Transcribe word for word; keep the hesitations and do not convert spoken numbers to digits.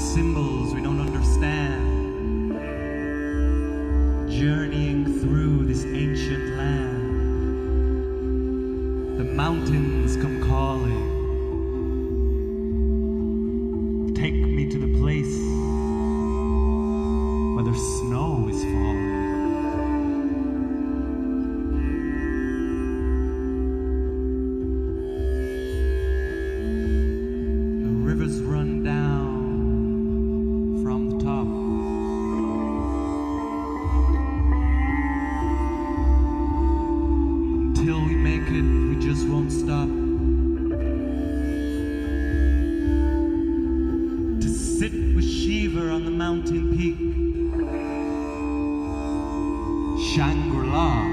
symbols we don't understand, journeying through this ancient land. The mountains come calling. Take me to the place where the snow is falling. The rivers run down from the top. Until we make it, we just won't stop. To sit with Shiva on the mountain peak, Shangri-La.